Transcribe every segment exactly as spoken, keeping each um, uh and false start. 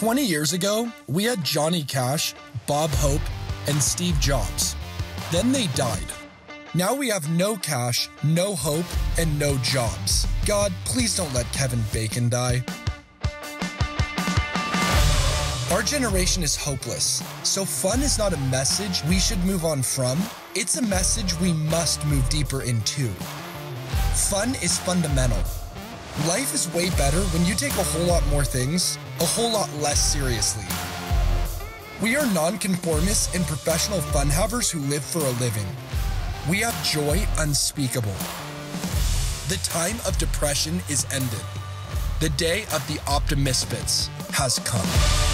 twenty years ago, we had Johnny Cash, Bob Hope, and Steve Jobs. Then they died. Now we have no Cash, no Hope, and no Jobs. God, please don't let Kevin Bacon die. Our generation is hopeless, so fun is not a message we should move on from. It's a message we must move deeper into. Fun is fundamental. Life is way better when you take a whole lot more things a whole lot less seriously. We are nonconformists and professional fun havers who live for a living. We have joy unspeakable. The time of depression is ended. The day of the optimistic has come.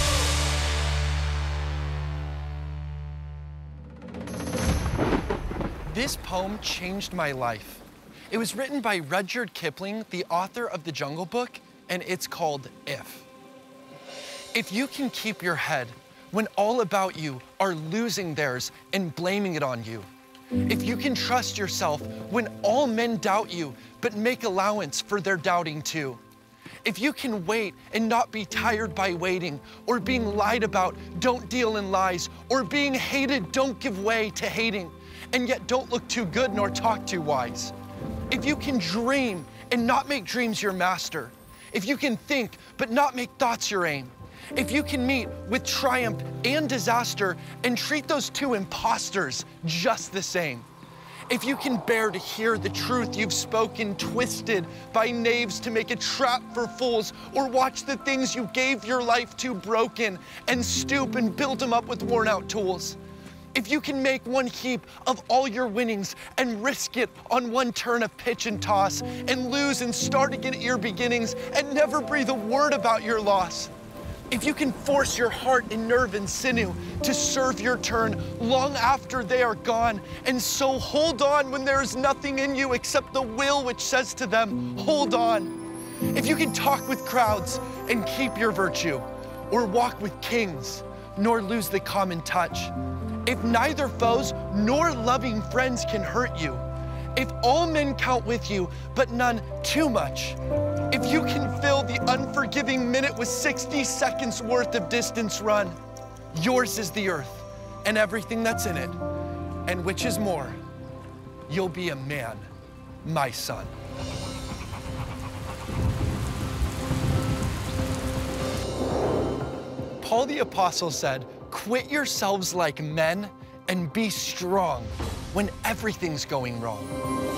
This poem changed my life. It was written by Rudyard Kipling, the author of The Jungle Book, and it's called If. If you can keep your head when all about you are losing theirs and blaming it on you, if you can trust yourself when all men doubt you but make allowance for their doubting too, if you can wait and not be tired by waiting, or being lied about, don't deal in lies, or being hated, don't give way to hating, and yet don't look too good nor talk too wise. If you can dream and not make dreams your master, if you can think but not make thoughts your aim, if you can meet with triumph and disaster and treat those two imposters just the same, if you can bear to hear the truth you've spoken twisted by knaves to make a trap for fools, or watch the things you gave your life to broken and stoop and build them up with worn out tools, if you can make one heap of all your winnings and risk it on one turn of pitch and toss, and lose and start again at your beginnings and never breathe a word about your loss, if you can force your heart and nerve and sinew to serve your turn long after they are gone, and so hold on when there is nothing in you except the will which says to them, hold on. If you can talk with crowds and keep your virtue, or walk with kings, nor lose the common touch, if neither foes nor loving friends can hurt you, if all men count with you, but none too much, if you can fill the unforgiving minute with sixty seconds worth of distance run, yours is the earth and everything that's in it, and which is more, you'll be a man, my son. Paul the Apostle said, quit yourselves like men and be strong when everything's going wrong.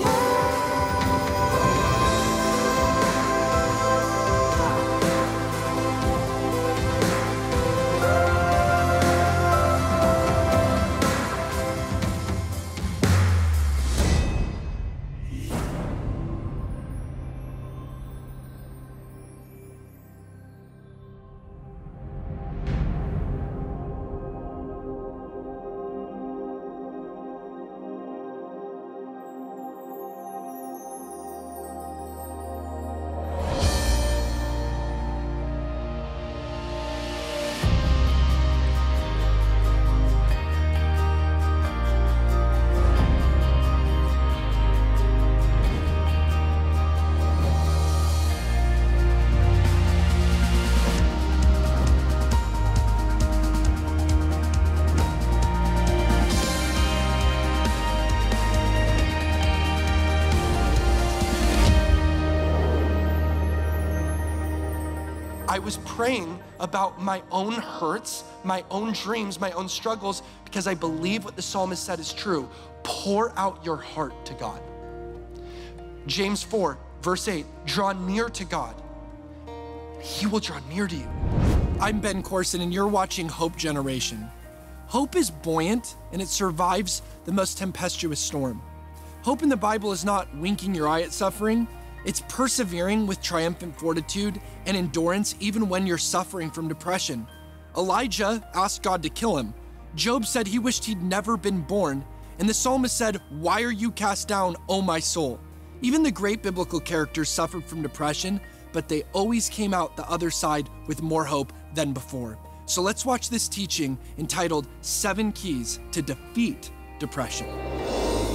I was praying about my own hurts, my own dreams, my own struggles, because I believe what the psalmist said is true. Pour out your heart to God. James four, verse eight, draw near to God. He will draw near to you. I'm Ben Courson, and you're watching Hope Generation. Hope is buoyant, and it survives the most tempestuous storm. Hope in the Bible is not winking your eye at suffering. It's persevering with triumphant fortitude and endurance even when you're suffering from depression. Elijah asked God to kill him. Job said he wished he'd never been born. And the psalmist said, why are you cast down, O my soul? Even the great biblical characters suffered from depression, but they always came out the other side with more hope than before. So let's watch this teaching entitled Seven Keys to Defeat Depression.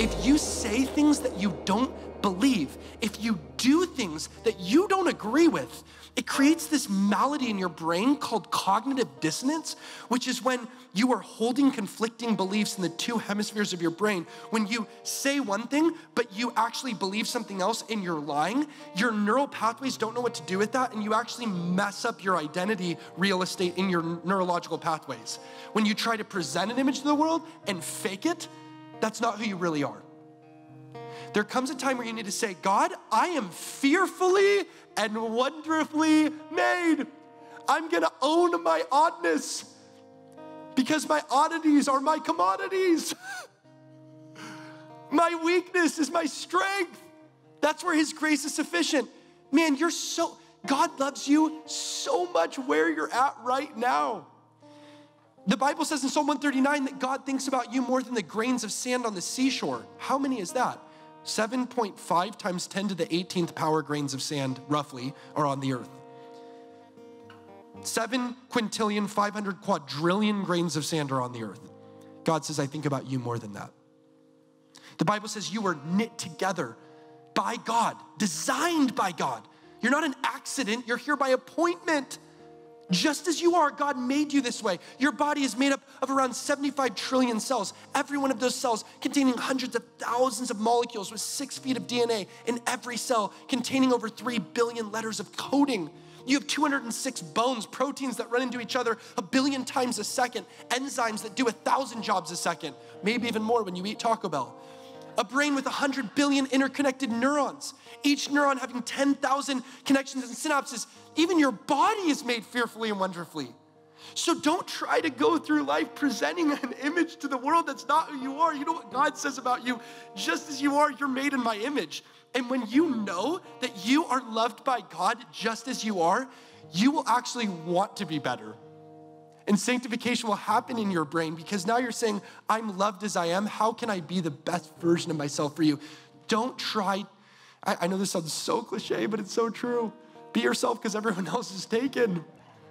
if you say things that you don't believe, if you do things that you don't agree with, it creates this malady in your brain called cognitive dissonance, which is when you are holding conflicting beliefs in the two hemispheres of your brain. When you say one thing, but you actually believe something else and you're lying, your neural pathways don't know what to do with that, and you actually mess up your identity real estate in your neurological pathways. When you try to present an image to the world and fake it, that's not who you really are. There comes a time where you need to say, God, I am fearfully and wonderfully made. I'm gonna own my oddness because my oddities are my commodities. My weakness is my strength. That's where his grace is sufficient. Man, you're so, God loves you so much where you're at right now. The Bible says in Psalm one thirty-nine that God thinks about you more than the grains of sand on the seashore. How many is that? seven point five times ten to the eighteenth power grains of sand, roughly, are on the earth. Seven quintillion, five hundred quadrillion grains of sand are on the earth. God says, I think about you more than that. The Bible says you were knit together by God, designed by God. You're not an accident, you're here by appointment. Just as you are, God made you this way. Your body is made up of around seventy-five trillion cells. Every one of those cells containing hundreds of thousands of molecules with six feet of D N A in every cell, containing over three billion letters of coding. You have two hundred six bones, proteins that run into each other a billion times a second, enzymes that do a thousand jobs a second, maybe even more when you eat Taco Bell. A brain with one hundred billion interconnected neurons, each neuron having ten thousand connections and synapses. Even your body is made fearfully and wonderfully. So don't try to go through life presenting an image to the world that's not who you are. You know what God says about you? Just as you are, you're made in my image. And when you know that you are loved by God just as you are, you will actually want to be better. And sanctification will happen in your brain because now you're saying, I'm loved as I am. How can I be the best version of myself for you? Don't try. I, I know this sounds so cliche, but it's so true. Be yourself because everyone else is taken.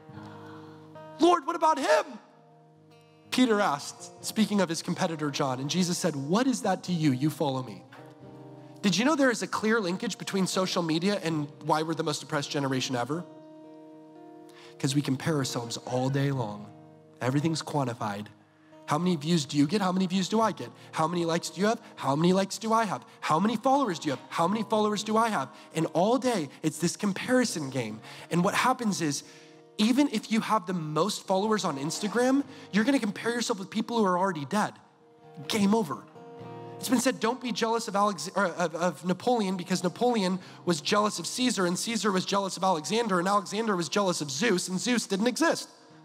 Lord, what about him? Peter asked, speaking of his competitor, John, and Jesus said, what is that to you? You follow me. Did you know there is a clear linkage between social media and why we're the most depressed generation ever? Because we compare ourselves all day long. Everything's quantified. How many views do you get? How many views do I get? How many likes do you have? How many likes do I have? How many followers do you have? How many followers do I have? And all day, it's this comparison game. And what happens is, even if you have the most followers on Instagram, you're gonna compare yourself with people who are already dead. Game over. It's been said, don't be jealous of, Alex- or of, of Napoleon because Napoleon was jealous of Caesar and Caesar was jealous of Alexander and Alexander was jealous of Zeus and Zeus didn't exist.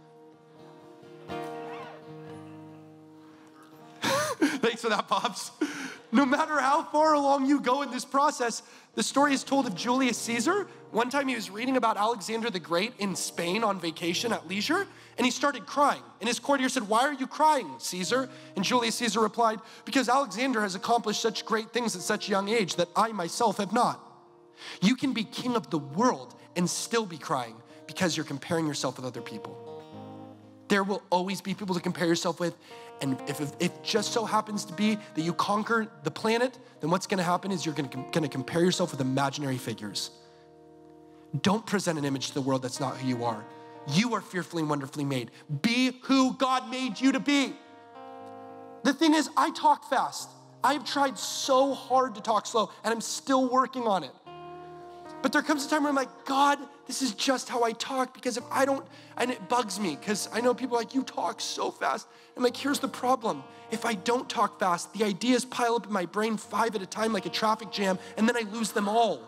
Thanks for that, Pops. No matter how far along you go in this process, the story is told of Julius Caesar. One time he was reading about Alexander the Great in Spain on vacation at leisure, and he started crying. And his courtier said, why are you crying, Caesar? And Julius Caesar replied, because Alexander has accomplished such great things at such a young age that I myself have not. You can be king of the world and still be crying because you're comparing yourself with other people. There will always be people to compare yourself with. And if, if it just so happens to be that you conquer the planet, then what's gonna happen is you're gonna, gonna compare yourself with imaginary figures. Don't present an image to the world that's not who you are. You are fearfully and wonderfully made. Be who God made you to be. The thing is, I talk fast. I've tried so hard to talk slow, and I'm still working on it. But there comes a time where I'm like, God, this is just how I talk, because if I don't, and it bugs me, because I know people are like, you talk so fast. I'm like, here's the problem. If I don't talk fast, the ideas pile up in my brain five at a time like a traffic jam, and then I lose them all.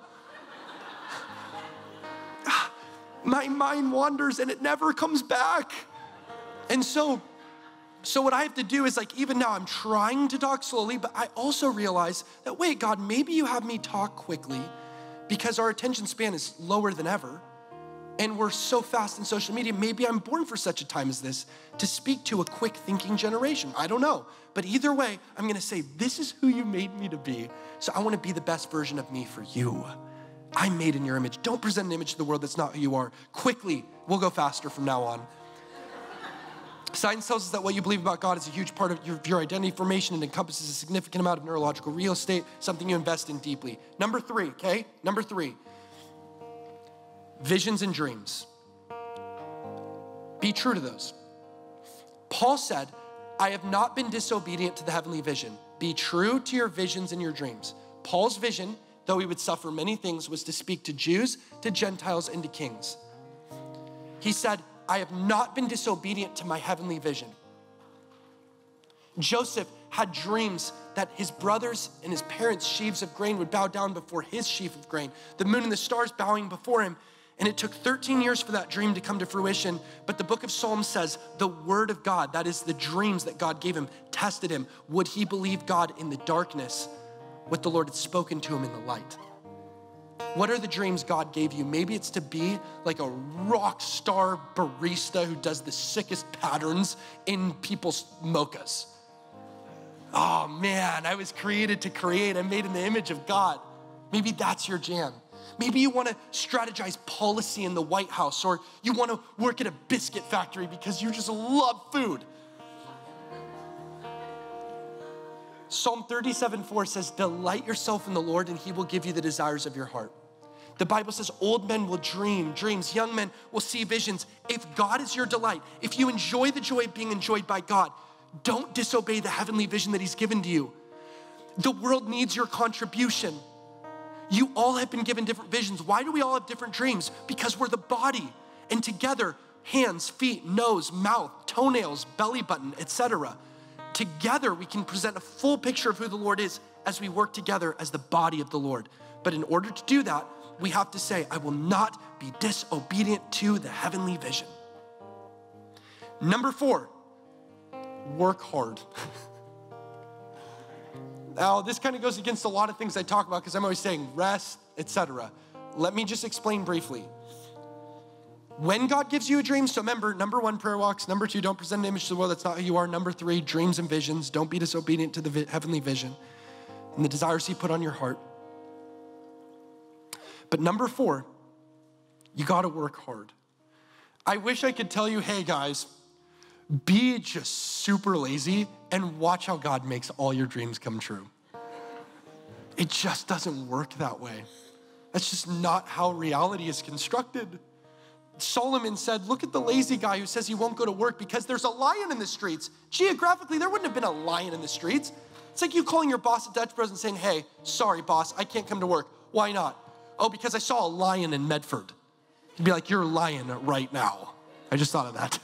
My mind wanders and it never comes back. And so, so what I have to do is like, even now I'm trying to talk slowly, but I also realize that, wait, God, maybe you have me talk quickly because our attention span is lower than ever. And we're so fast in social media. Maybe I'm born for such a time as this to speak to a quick thinking generation. I don't know. But either way, I'm gonna say, this is who you made me to be. So I wanna be the best version of me for you. I'm made in your image. Don't present an image to the world that's not who you are. Quickly, we'll go faster from now on. Science tells us that what you believe about God is a huge part of your, your identity formation and encompasses a significant amount of neurological real estate, something you invest in deeply. Number three, okay? Number three, visions and dreams. Be true to those. Paul said, I have not been disobedient to the heavenly vision. Be true to your visions and your dreams. Paul's vision, though he would suffer many things, was to speak to Jews, to Gentiles, and to kings. He said, I have not been disobedient to my heavenly vision. Joseph had dreams that his brothers and his parents' sheaves of grain would bow down before his sheaf of grain, the moon and the stars bowing before him. And it took thirteen years for that dream to come to fruition. But the book of Psalms says the word of God, that is the dreams that God gave him, tested him. Would he believe God in the darkness, what the Lord had spoken to him in the light? What are the dreams God gave you? Maybe it's to be like a rock star barista who does the sickest patterns in people's mochas. Oh man, I was created to create. I'm made in the image of God. Maybe that's your jam. Maybe you wanna strategize policy in the White House, or you wanna work at a biscuit factory because you just love food. Psalm thirty-seven four says, delight yourself in the Lord and he will give you the desires of your heart. The Bible says old men will dream dreams, young men will see visions. If God is your delight, if you enjoy the joy of being enjoyed by God, don't disobey the heavenly vision that he's given to you. The world needs your contribution. You all have been given different visions. Why do we all have different dreams? Because we're the body, and together, hands, feet, nose, mouth, toenails, belly button, et cetera. Together, we can present a full picture of who the Lord is as we work together as the body of the Lord. But in order to do that, we have to say, I will not be disobedient to the heavenly vision. Number four, work hard. Now, this kind of goes against a lot of things I talk about because I'm always saying rest, et cetera. Let me just explain briefly. When God gives you a dream, so remember, number one, prayer walks. Number two, don't present an image to the world that's not who you are. Number three, dreams and visions. Don't be disobedient to the vi- heavenly vision and the desires he put on your heart. But number four, you gotta work hard. I wish I could tell you, hey guys, be just super lazy and watch how God makes all your dreams come true. It just doesn't work that way. That's just not how reality is constructed. Solomon said, look at the lazy guy who says he won't go to work because there's a lion in the streets. Geographically, there wouldn't have been a lion in the streets. It's like you calling your boss at Dutch Bros and saying, hey, sorry boss, I can't come to work. Why not? Oh, because I saw a lion in Medford. He'd be like, you're a lion right now. I just thought of that.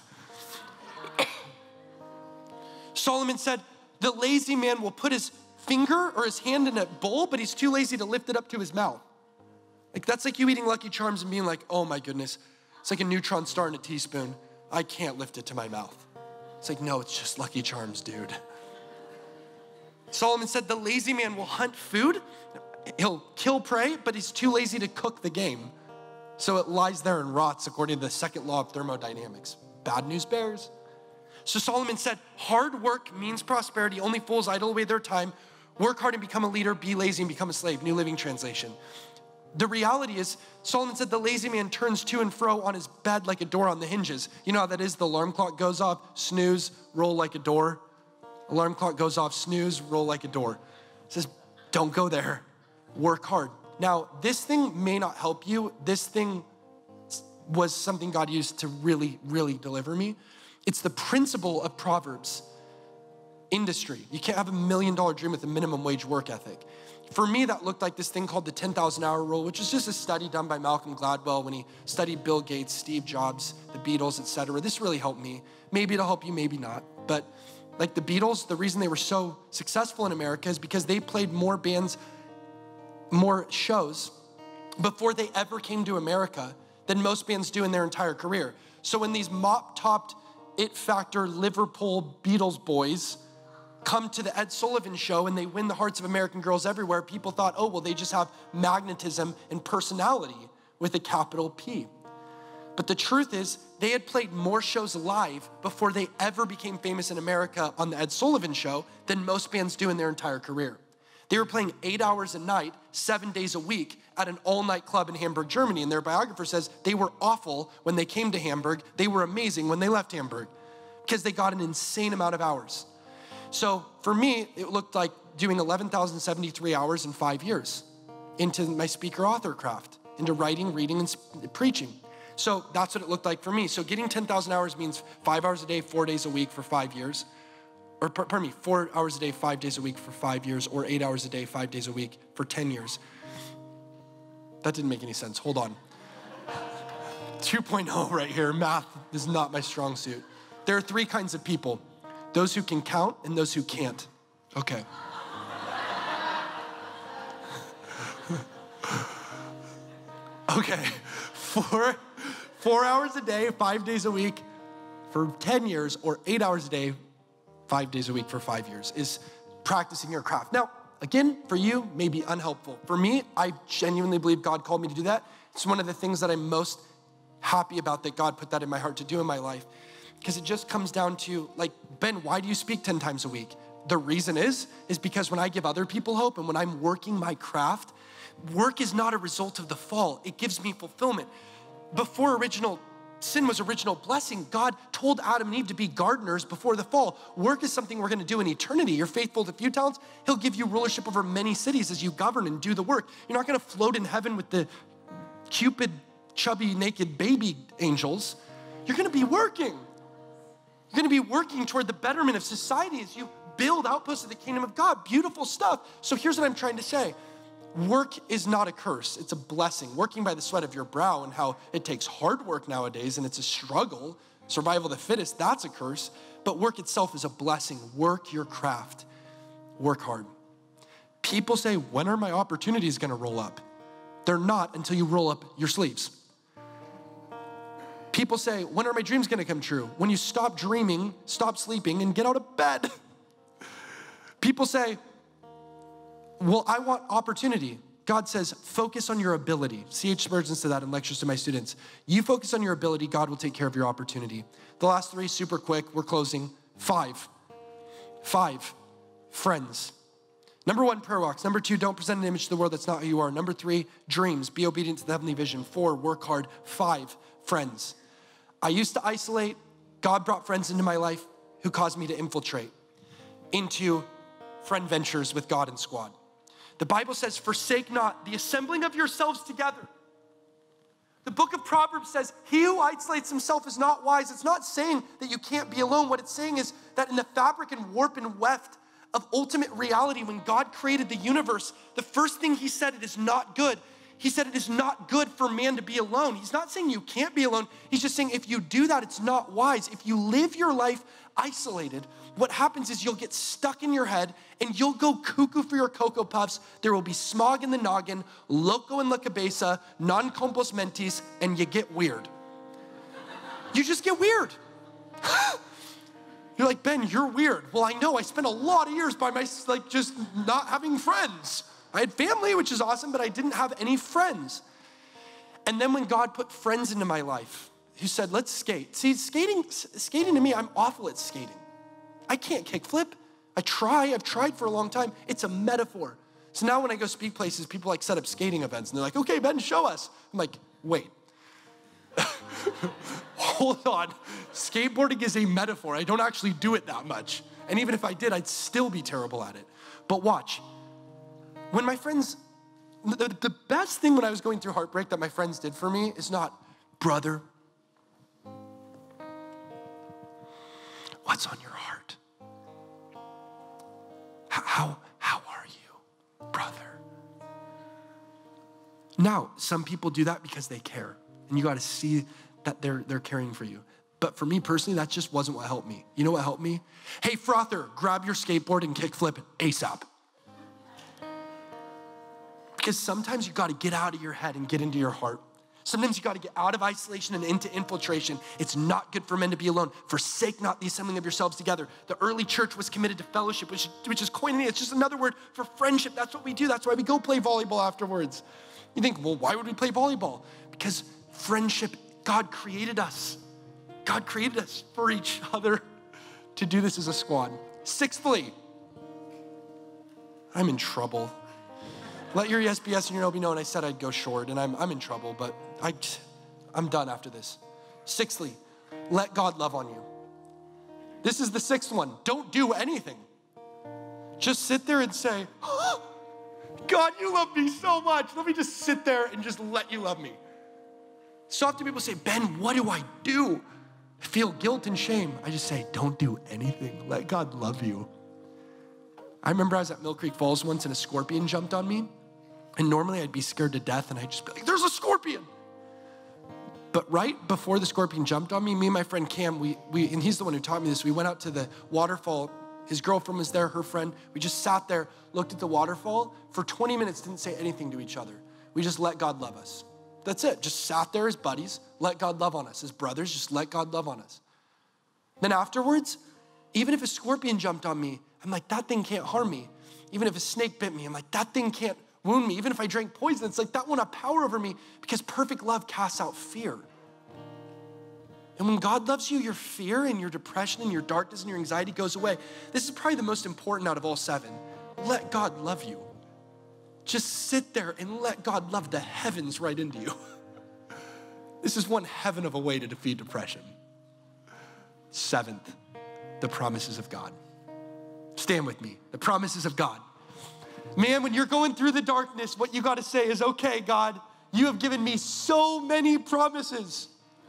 Solomon said, the lazy man will put his finger or his hand in a bowl, but he's too lazy to lift it up to his mouth. Like that's like you eating Lucky Charms and being like, oh my goodness, it's like a neutron star in a teaspoon. I can't lift it to my mouth. It's like, no, it's just Lucky Charms, dude. Solomon said, the lazy man will hunt food. He'll kill prey, but he's too lazy to cook the game. So it lies there and rots according to the second law of thermodynamics. Bad news bears. So Solomon said, hard work means prosperity. Only fools idle away their time. Work hard and become a leader. Be lazy and become a slave. New Living Translation. The reality is, Solomon said the lazy man turns to and fro on his bed like a door on the hinges. You know how that is? The alarm clock goes off, snooze, roll like a door. Alarm clock goes off, snooze, roll like a door. It says, don't go there. Work hard. Now, this thing may not help you. This thing was something God used to really, really deliver me. It's the principle of Proverbs. Industry. You can't have a million dollar dream with a minimum wage work ethic. For me, that looked like this thing called the ten thousand hour rule, which is just a study done by Malcolm Gladwell when he studied Bill Gates, Steve Jobs, the Beatles, et cetera. This really helped me. Maybe it'll help you, maybe not. But like the Beatles, the reason they were so successful in America is because they played more bands, more shows before they ever came to America than most bands do in their entire career. So when these mop-topped It Factor Liverpool Beatles boys come to the Ed Sullivan Show and they win the hearts of American girls everywhere, people thought, oh, well, they just have magnetism and personality with a capital P. But the truth is, they had played more shows live before they ever became famous in America on the Ed Sullivan Show than most bands do in their entire career. They were playing eight hours a night, seven days a week at an all-night club in Hamburg, Germany. And their biographer says they were awful when they came to Hamburg. They were amazing when they left Hamburg. because they got an insane amount of hours. So for me, it looked like doing eleven thousand seventy-three hours in five years into my speaker author craft, into writing, reading, and sp- preaching. So that's what it looked like for me. So getting ten thousand hours means five hours a day, four days a week for five years. Or pardon me, four hours a day, five days a week for five years, or eight hours a day, five days a week for ten years. That didn't make any sense, hold on. two point oh right here, math is not my strong suit. There are three kinds of people: those who can count and those who can't. Okay. Okay, four, four hours a day, five days a week for ten years, or eight hours a day, five days a week for five years is practicing your craft. Now, again, for you, may be unhelpful. For me, I genuinely believe God called me to do that. It's one of the things that I'm most happy about, that God put that in my heart to do in my life. Because it just comes down to, like, Ben, why do you speak ten times a week? The reason is, is because when I give other people hope and when I'm working my craft, work is not a result of the fall. It gives me fulfillment. Before original sin was original blessing, God told Adam and Eve to be gardeners before the fall. Work is something we're gonna do in eternity. You're faithful to a few talents, he'll give you rulership over many cities as you govern and do the work. You're not gonna float in heaven with the Cupid, chubby, naked baby angels. You're gonna be working. You're gonna be working toward the betterment of society as you build outposts of the kingdom of God. Beautiful stuff. So here's what I'm trying to say. Work is not a curse, it's a blessing. Working by the sweat of your brow, and how it takes hard work nowadays and it's a struggle, survival of the fittest, that's a curse. But work itself is a blessing. Work your craft, work hard. People say, when are my opportunities gonna roll up? They're not until you roll up your sleeves. People say, when are my dreams gonna come true? When you stop dreaming, stop sleeping, and get out of bed. People say, well, I want opportunity. God says, focus on your ability. C H Spurgeon said that in lectures to my students. You focus on your ability, God will take care of your opportunity. The last three, super quick, we're closing. Five. Five, friends. Number one, prayer walks. Number two, don't present an image to the world that's not who you are. Number three, dreams. Be obedient to the heavenly vision. Four, work hard. Five, friends. I used to isolate. God brought friends into my life who caused me to infiltrate into friend ventures with God and squad. The Bible says, forsake not the assembling of yourselves together. The book of Proverbs says, he who isolates himself is not wise. It's not saying that you can't be alone. What it's saying is that in the fabric and warp and weft of ultimate reality, when God created the universe, the first thing he said, it is not good. He said it is not good for man to be alone. He's not saying you can't be alone. He's just saying if you do that, it's not wise. If you live your life isolated, what happens is you'll get stuck in your head and you'll go cuckoo for your Cocoa Puffs. There will be smog in the noggin, loco in la cabeza, non compos mentis, and you get weird. You just get weird. You're like, Ben, you're weird. Well, I know, I spent a lot of years by my, like, just not having friends. I had family, which is awesome, but I didn't have any friends. And then when God put friends into my life, he said, let's skate. See, skating, skating to me, I'm awful at skating. I can't kickflip. I try, I've tried for a long time. It's a metaphor. So now when I go speak places, people like set up skating events and they're like, okay, Ben, show us. I'm like, wait. Hold on. Skateboarding is a metaphor. I don't actually do it that much. And even if I did, I'd still be terrible at it. But watch. When my friends, the, the best thing when I was going through heartbreak that my friends did for me is not, brother, what's on your heart? How, how are you, brother? Now, some people do that because they care, and you gotta see that they're, they're caring for you. But for me personally, that just wasn't what helped me. You know what helped me? Hey, frother, grab your skateboard and kickflip ASAP. Because sometimes you gotta get out of your head and get into your heart. Sometimes you gotta get out of isolation and into infiltration. It's not good for men to be alone. Forsake not the assembling of yourselves together. The early church was committed to fellowship, which, which is koinonia. It's just another word for friendship. That's what we do. That's why we go play volleyball afterwards. You think, well, why would we play volleyball? Because friendship, God created us. God created us for each other to do this as a squad. Sixthly, I'm in trouble. Let your yes be yes and your no be no. And I said I'd go short, and I'm, I'm in trouble, but I, I'm done after this. Sixthly, let God love on you. This is the sixth one. Don't do anything. Just sit there and say, oh, God, you love me so much. Let me just sit there and just let you love me. So often people say, Ben, what do I do? I feel guilt and shame. I just say, don't do anything. Let God love you. I remember I was at Mill Creek Falls once and a scorpion jumped on me. And normally I'd be scared to death and I'd just be like, there's a scorpion. But right before the scorpion jumped on me, me and my friend Cam, we, we and he's the one who taught me this, we went out to the waterfall. His girlfriend was there, her friend. We just sat there, looked at the waterfall. For twenty minutes, didn't say anything to each other. We just let God love us. That's it, just sat there as buddies, let God love on us. As brothers, just let God love on us. Then afterwards, even if a scorpion jumped on me, I'm like, that thing can't harm me. Even if a snake bit me, I'm like, that thing can't wound me. Even if I drank poison, it's like that won't have power over me because perfect love casts out fear. And when God loves you, your fear and your depression and your darkness and your anxiety goes away. This is probably the most important out of all seven. Let God love you. Just sit there and let God love the heavens right into you. This is one heaven of a way to defeat depression. Seventh, the promises of God. Stand with me, the promises of God. Man, when you're going through the darkness, what you gotta say is, okay, God, you have given me so many promises.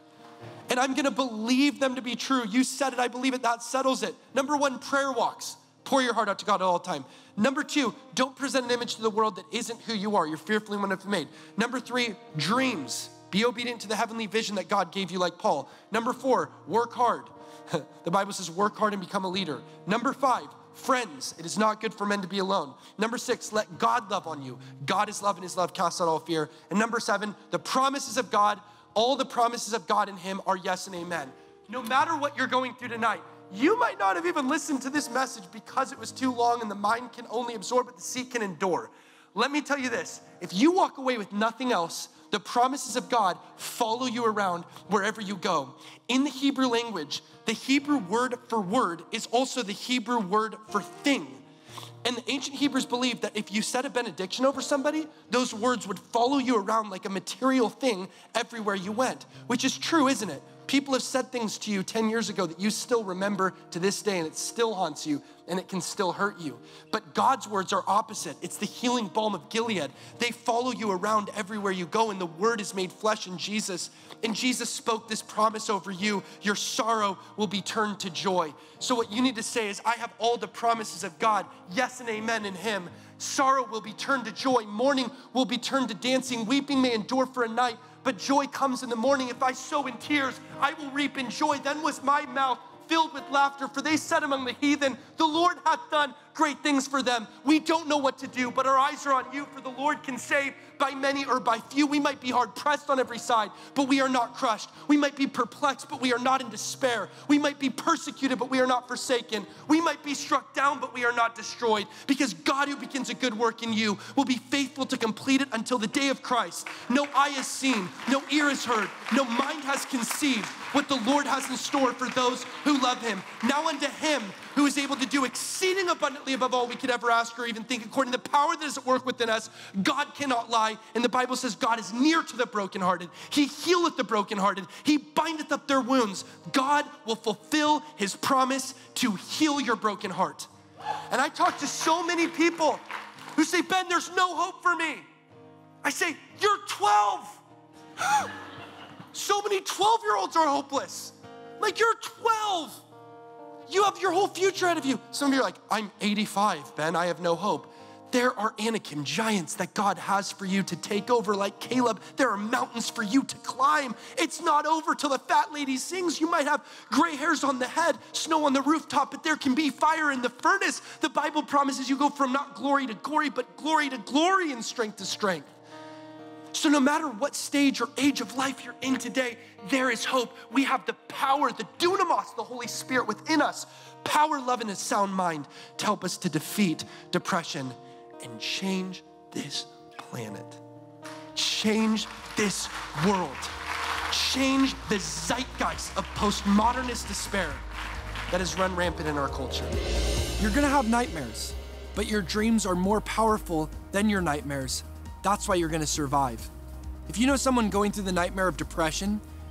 And I'm gonna believe them to be true. You said it, I believe it, that settles it. Number one, prayer walks. Pour your heart out to God at all time. Number two, don't present an image to the world that isn't who you are. You're fearfully and wonderfully made. Number three, dreams. Be obedient to the heavenly vision that God gave you like Paul. Number four, work hard. The Bible says work hard and become a leader. Number five, friends. It is not good for men to be alone. Number six, let God love on you. God is love and his love casts out all fear. And number seven, the promises of God. All the promises of God in him are yes and amen. No matter what you're going through tonight, you might not have even listened to this message because it was too long and the mind can only absorb, but the seat can endure. Let me tell you this, if you walk away with nothing else, the promises of God follow you around wherever you go. In the Hebrew language, the Hebrew word for word is also the Hebrew word for thing. And the ancient Hebrews believed that if you said a benediction over somebody, those words would follow you around like a material thing everywhere you went, which is true, isn't it? People have said things to you ten years ago that you still remember to this day, and it still haunts you, and it can still hurt you. But God's words are opposite. It's the healing balm of Gilead. They follow you around everywhere you go, and the word is made flesh in Jesus. And Jesus spoke this promise over you. Your sorrow will be turned to joy. So what you need to say is, I have all the promises of God. Yes and amen in him. Sorrow will be turned to joy. Mourning will be turned to dancing. Weeping may endure for a night, but joy comes in the morning. If I sow in tears, I will reap in joy. Then was my mouth filled with laughter, for they said among the heathen, the Lord hath done great things for them. We don't know what to do, but our eyes are on you, for the Lord can save by many or by few. We might be hard pressed on every side, but we are not crushed. We might be perplexed, but we are not in despair. We might be persecuted, but we are not forsaken. We might be struck down, but we are not destroyed, because God who begins a good work in you will be faithful to complete it until the day of Christ. No eye has seen, no ear has heard, no mind has conceived what the Lord has in store for those who love him. Now unto him who is able to do exceeding abundantly above all we could ever ask or even think, according to the power that is at work within us. God cannot lie. And the Bible says God is near to the brokenhearted. He healeth the brokenhearted. He bindeth up their wounds. God will fulfill his promise to heal your broken heart. And I talk to so many people who say, Ben, there's no hope for me. I say, you're twelve. So many twelve-year-olds are hopeless. Like, you're twelve. You have your whole future ahead of you. Some of you are like, I'm eighty-five, Ben, I have no hope. There are Anakim giants that God has for you to take over like Caleb. There are mountains for you to climb. It's not over till the fat lady sings. You might have gray hairs on the head, snow on the rooftop, but there can be fire in the furnace. The Bible promises you go from not glory to glory, but glory to glory and strength to strength. So no matter what stage or age of life you're in today, there is hope. We have the power, the dunamis, the Holy Spirit within us, power, love, and a sound mind to help us to defeat depression and change this planet. Change this world. Change the zeitgeist of postmodernist despair that has run rampant in our culture. You're gonna have nightmares, but your dreams are more powerful than your nightmares. That's why you're gonna survive. If you know someone going through the nightmare of depression,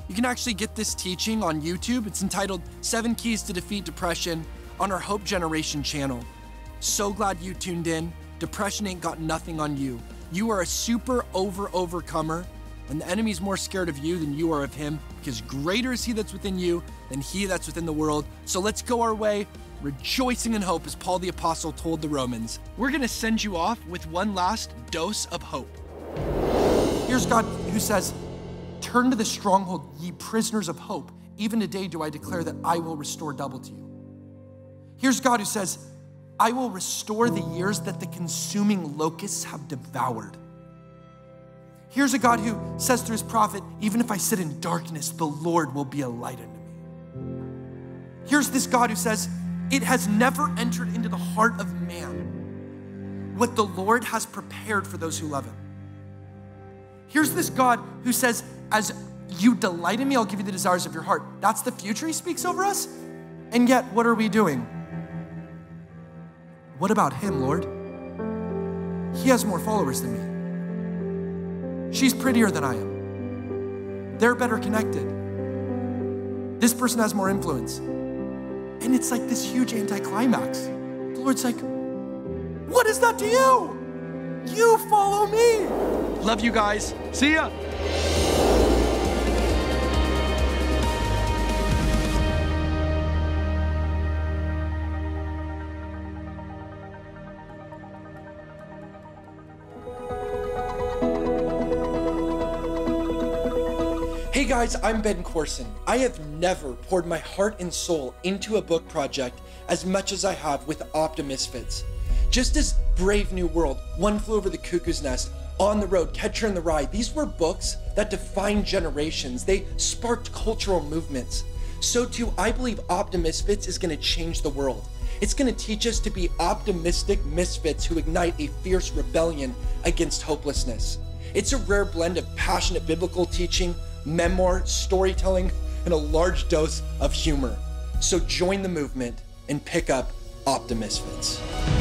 You can actually get this teaching on YouTube. It's entitled Seven Keys to Defeat Depression on our Hope Generation channel. So glad you tuned in. Depression ain't got nothing on you. You are a super over overcomer, and the enemy's more scared of you than you are of him, because greater is he that's within you than he that's within the world. So let's go our way, rejoicing in hope, as Paul the Apostle told the Romans. We're gonna send you off with one last dose of hope. Here's God who says, turn to the stronghold, ye prisoners of hope. Even today do I declare that I will restore double to you. Here's God who says, I will restore the years that the consuming locusts have devoured. Here's a God who says through his prophet, even if I sit in darkness, the Lord will be a light unto me. Here's this God who says, it has never entered into the heart of man what the Lord has prepared for those who love him. Here's this God who says, as you delight in me, I'll give you the desires of your heart. That's the future he speaks over us. And yet, what are we doing? What about him, Lord? He has more followers than me. She's prettier than I am. They're better connected. This person has more influence. And it's like this huge anticlimax. The Lord's like, what is that to you? You follow me. Love you guys. See ya. Hey guys, I'm Ben Courson. I have never poured my heart and soul into a book project as much as I have with Optimisfits. Just as Brave New World, One Flew Over the Cuckoo's Nest, On the Road, Catcher in the Rye, these were books that defined generations. They sparked cultural movements. So too, I believe Optimisfits is gonna change the world. It's gonna teach us to be optimistic misfits who ignite a fierce rebellion against hopelessness. It's a rare blend of passionate biblical teaching, memoir, storytelling, and a large dose of humor. So join the movement and pick up Optimisfits.